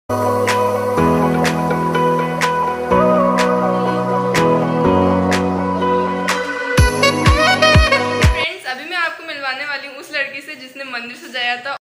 अभी मैं आपको मिलवाने वाली हूँ उस लड़की से जिसने मंदिर सजाया था।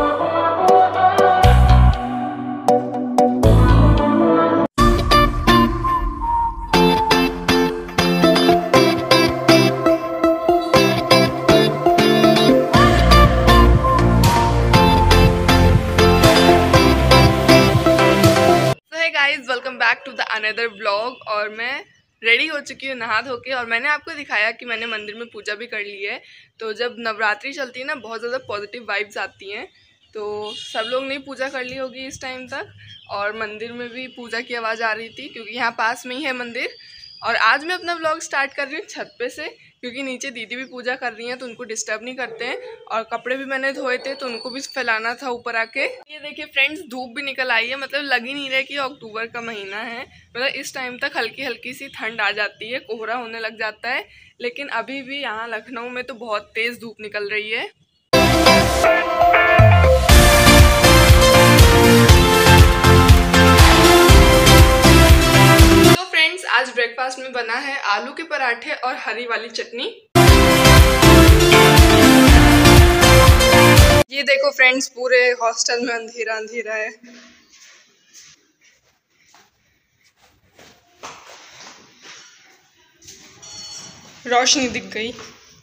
Welcome back to the another blog. और मैं रेडी हो चुकी हूँ नहा धो के, और मैंने आपको दिखाया कि मैंने मंदिर में पूजा भी कर ली है। तो जब नवरात्रि चलती है ना, बहुत ज़्यादा पॉजिटिव वाइब्स आती हैं। तो सब लोग ने पूजा कर ली होगी इस टाइम तक, और मंदिर में भी पूजा की आवाज़ आ रही थी क्योंकि यहाँ पास में ही है मंदिर। और आज मैं अपना व्लॉग स्टार्ट कर रही हूँ छत पे से, क्योंकि नीचे दीदी भी पूजा कर रही हैं तो उनको डिस्टर्ब नहीं करते हैं। और कपड़े भी मैंने धोए थे तो उनको भी फैलाना था ऊपर आके। ये देखिए फ्रेंड्स, धूप भी निकल आई है, मतलब लग ही नहीं रहा कि अक्टूबर का महीना है। मतलब इस टाइम तक हल्की हल्की सी ठंड आ जाती है, कोहरा होने लग जाता है। लेकिन अभी भी यहाँ लखनऊ में तो बहुत तेज़ धूप निकल रही है। आज ब्रेकफास्ट में बना है आलू के पराठे और हरी वाली चटनी। ये देखो फ्रेंड्स, पूरे हॉस्टल में अंधेरा अंधेरा है। रोशनी दिख गई।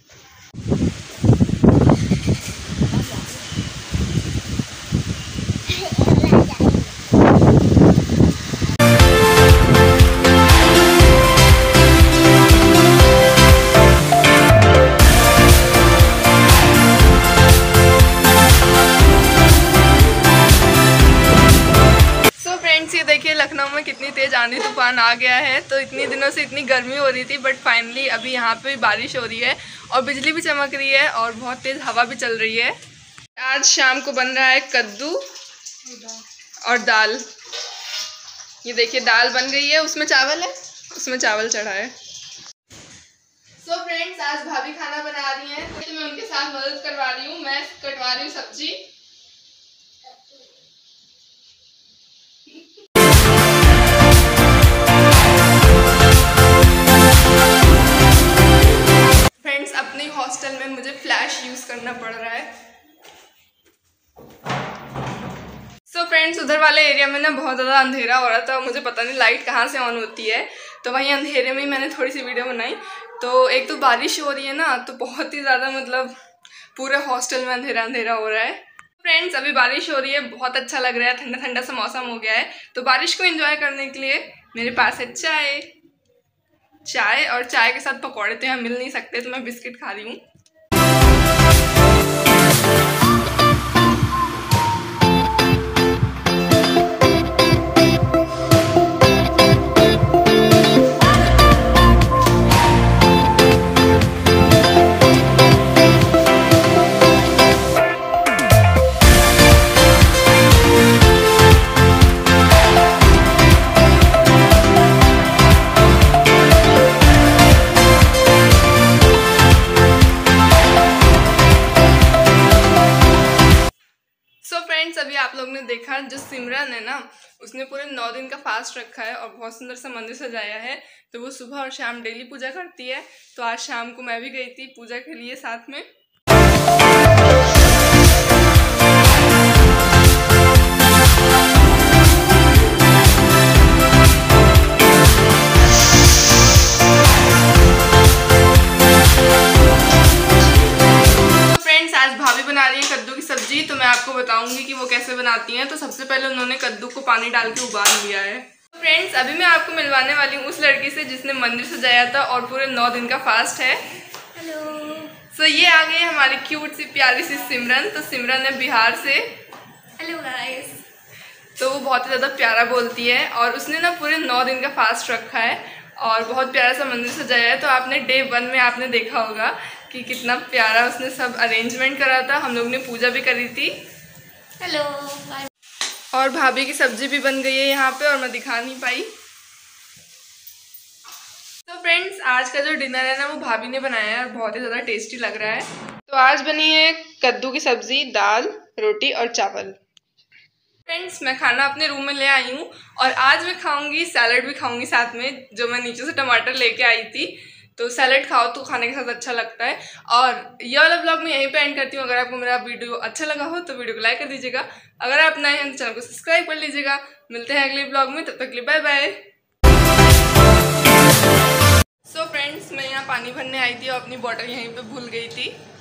लखनऊ में कितनी तेज आंधी तूफान आ गया है। तो इतनी दिनों से इतनी गर्मी हो रही थी, बट फाइनली अभी यहाँ पे बारिश हो रही है और बिजली भी चमक रही है और बहुत तेज हवा भी चल रही है। आज शाम को बन रहा है कद्दू और दाल। ये देखिए दाल बन गई है, उसमें चावल है, उसमें चावल चढ़ा है। सो फ्रेंड्स, आज भाभी खाना बना रही हैं तो मैं उनके साथ मदद करवा रही हूँ। मैं कटवा रही हूँ सब्जी। अपने हॉस्टल में मुझे फ्लैश यूज़ करना पड़ रहा है। सो फ्रेंड्स, उधर वाले एरिया में ना बहुत ज़्यादा अंधेरा हो रहा था, मुझे पता नहीं लाइट कहाँ से ऑन होती है। तो वहीं अंधेरे में ही मैंने थोड़ी सी वीडियो बनाई। तो एक तो बारिश हो रही है ना, तो बहुत ही ज़्यादा मतलब पूरे हॉस्टल में अंधेरा अंधेरा हो रहा है। फ्रेंड्स, अभी बारिश हो रही है, बहुत अच्छा लग रहा है, ठंडा ठंडा सा मौसम हो गया है। तो बारिश को एंजॉय करने के लिए मेरे पास है चाय और चाय के साथ पकौड़े तो यहाँ मिल नहीं सकते, तो मैं बिस्किट खा रही हूँ। अभी आप लोग ने देखा, जो सिमरन है ना, उसने पूरे 9 दिन का फास्ट रखा है और बहुत सुंदर सा मंदिर सजाया है। तो वो सुबह और शाम डेली पूजा करती है। तो आज शाम को मैं भी गई थी पूजा के लिए साथ में। बना रही है कद्दू की सब्जी। तो मैं आपको बताऊंगी कि वो कैसे बनाती हैं। तो सबसे पहले उन्होंने कद्दू को पानी डाल के उबाल लिया है। फ्रेंड्स, अभी मैं आपको मिलवाने वाली हूँ उस लड़की से जिसने मंदिर सजाया था और पूरे 9 दिन का फास्ट है। हेलो। सो ये आ गई हमारी क्यूट सी प्यारी सी सिमरन। तो सिमरन है बिहार से। Hello guys. तो वो बहुत ही ज़्यादा प्यारा बोलती है और उसने ना पूरे 9 दिन का फास्ट रखा है और बहुत प्यारा सा मंदिर सजाया है। तो आपने डे 1 में आपने देखा होगा कि कितना प्यारा उसने सब अरेंजमेंट करा था। हम लोग ने पूजा भी करी थी। हेलो। और भाभी की सब्जी भी बन गई है यहाँ पे और मैं दिखा नहीं पाई। तो फ्रेंड्स, आज का जो डिनर है ना, वो भाभी ने बनाया है और बहुत ही ज़्यादा टेस्टी लग रहा है। तो आज बनी है कद्दू की सब्जी, दाल, रोटी और चावल। फ्रेंड्स, मैं खाना अपने रूम में ले आई हूँ और आज मैं खाऊंगी सैलड भी खाऊंगी साथ में, जो मैं नीचे से टमाटर लेके आई थी। तो सैलड खाओ तो खाने के साथ अच्छा लगता है। और ये वाला ब्लॉग मैं यहीं पे एंड करती हूँ। अगर आपको मेरा वीडियो अच्छा लगा हो तो वीडियो को लाइक कर दीजिएगा। अगर आप नए हैं तो चैनल को सब्सक्राइब कर लीजिएगा। मिलते हैं अगले ब्लॉग में, तब तक के लिए बाय बाय। सो फ्रेंड्स, मैं यहाँ पानी भरने आई थी और अपनी बॉटल यहीं पे भूल गई थी।